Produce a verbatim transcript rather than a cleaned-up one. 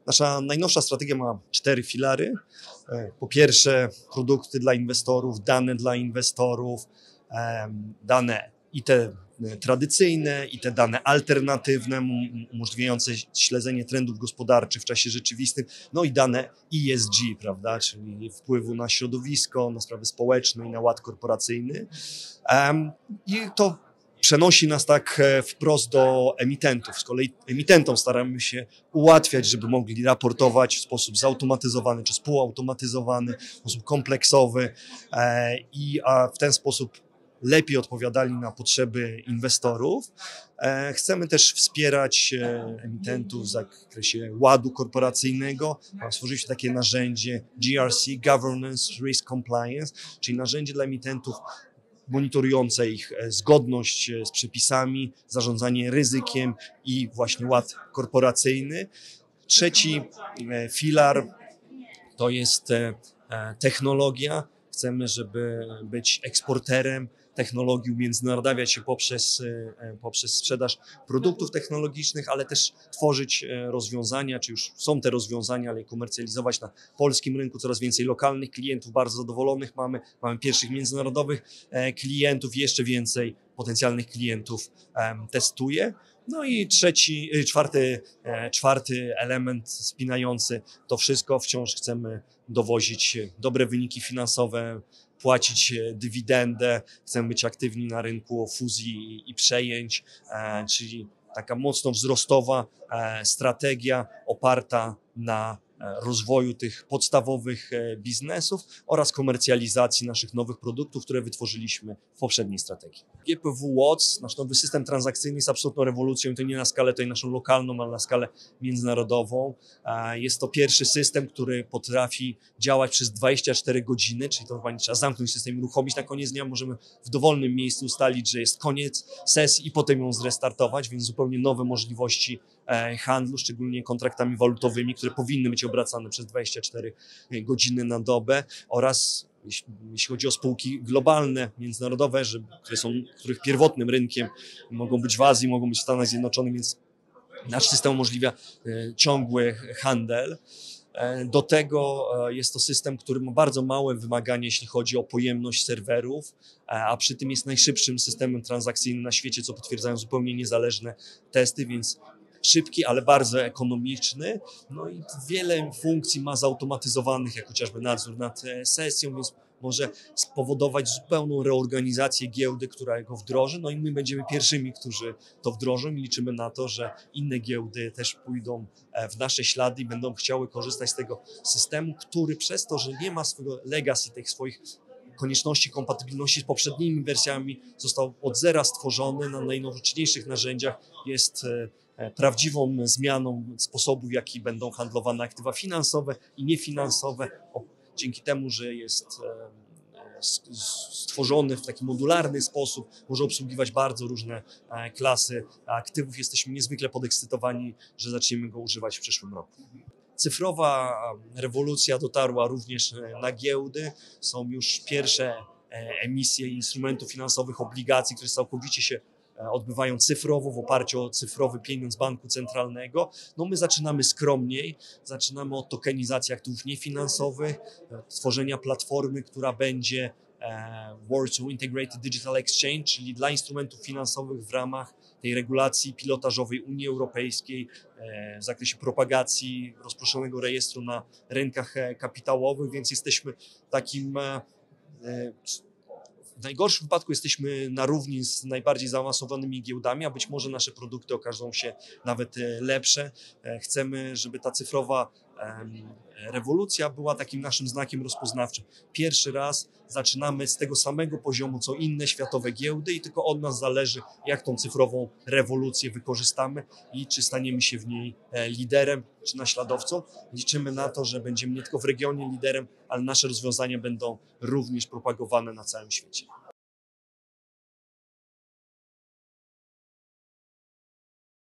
Nasza najnowsza strategia ma cztery filary. Po pierwsze, produkty dla inwestorów, dane dla inwestorów, dane i te tradycyjne, i te dane alternatywne, umożliwiające śledzenie trendów gospodarczych w czasie rzeczywistym, no i dane E S G, prawda, czyli wpływu na środowisko, na sprawy społeczne i na ład korporacyjny. I to przenosi nas tak wprost do emitentów. Z kolei emitentom staramy się ułatwiać, żeby mogli raportować w sposób zautomatyzowany czy spółautomatyzowany, w sposób kompleksowy i w ten sposób lepiej odpowiadali na potrzeby inwestorów. Chcemy też wspierać emitentów w zakresie ładu korporacyjnego. Stworzyliśmy takie narzędzie G R C, Governance Risk Compliance, czyli narzędzie dla emitentów monitorujące ich zgodność z przepisami, zarządzanie ryzykiem i właśnie ład korporacyjny. Trzeci filar to jest technologia. Chcemy, żeby być eksporterem technologii, umiędzynarodawiać się poprzez, poprzez sprzedaż produktów technologicznych, ale też tworzyć rozwiązania, czy już są te rozwiązania, ale komercjalizować na polskim rynku. Coraz więcej lokalnych klientów, bardzo zadowolonych mamy. Mamy pierwszych międzynarodowych klientów, jeszcze więcej potencjalnych klientów testuje. No i trzeci, czwarty, czwarty element spinający to wszystko. Wciąż chcemy dowozić dobre wyniki finansowe, płacić dywidendę, chcemy być aktywni na rynku fuzji i przejęć, czyli taka mocno wzrostowa strategia oparta na rozwoju tych podstawowych biznesów oraz komercjalizacji naszych nowych produktów, które wytworzyliśmy w poprzedniej strategii. G P W Watts, nasz nowy system transakcyjny, jest absolutną rewolucją i to nie na skalę tutaj naszą lokalną, ale na skalę międzynarodową. Jest to pierwszy system, który potrafi działać przez dwadzieścia cztery godziny, czyli to chyba nie trzeba zamknąć system i uruchomić na koniec dnia. Możemy w dowolnym miejscu ustalić, że jest koniec sesji i potem ją zrestartować, więc zupełnie nowe możliwości handlu, szczególnie kontraktami walutowymi, które powinny być obracane przez dwadzieścia cztery godziny na dobę oraz jeśli chodzi o spółki globalne, międzynarodowe, że, które są, których pierwotnym rynkiem mogą być w Azji, mogą być w Stanach Zjednoczonych, więc nasz system umożliwia ciągły handel. Do tego jest to system, który ma bardzo małe wymagania, jeśli chodzi o pojemność serwerów, a przy tym jest najszybszym systemem transakcyjnym na świecie, co potwierdzają zupełnie niezależne testy, więc szybki, ale bardzo ekonomiczny. No i wiele funkcji ma zautomatyzowanych, jak chociażby nadzór nad sesją, więc może spowodować zupełną reorganizację giełdy, która go wdroży. No i my będziemy pierwszymi, którzy to wdrożą i liczymy na to, że inne giełdy też pójdą w nasze ślady i będą chciały korzystać z tego systemu, który przez to, że nie ma swojego legacy, tych swoich konieczności kompatybilności z poprzednimi wersjami, został od zera stworzony na najnowocześniejszych narzędziach, jest prawdziwą zmianą sposobu, w jaki będą handlowane aktywa finansowe i niefinansowe. Dzięki temu, że jest stworzony w taki modularny sposób, może obsługiwać bardzo różne klasy aktywów. Jesteśmy niezwykle podekscytowani, że zaczniemy go używać w przyszłym roku. Cyfrowa rewolucja dotarła również na giełdy. Są już pierwsze emisje instrumentów finansowych, obligacji, które całkowicie się odbywają cyfrowo, w oparciu o cyfrowy pieniądz banku centralnego. No my zaczynamy skromniej, zaczynamy od tokenizacji aktywów niefinansowych, tworzenia platformy, która będzie Warsaw Integrated Digital Exchange, czyli dla instrumentów finansowych w ramach tej regulacji pilotażowej Unii Europejskiej w zakresie propagacji rozproszonego rejestru na rynkach kapitałowych, więc jesteśmy takim w najgorszym wypadku jesteśmy na równi z najbardziej zaawansowanymi giełdami, a być może nasze produkty okażą się nawet lepsze. Chcemy, żeby ta cyfrowa rewolucja była takim naszym znakiem rozpoznawczym. Pierwszy raz zaczynamy z tego samego poziomu, co inne światowe giełdy i tylko od nas zależy, jak tą cyfrową rewolucję wykorzystamy i czy staniemy się w niej liderem, czy naśladowcą. Liczymy na to, że będziemy nie tylko w regionie liderem, ale nasze rozwiązania będą również propagowane na całym świecie.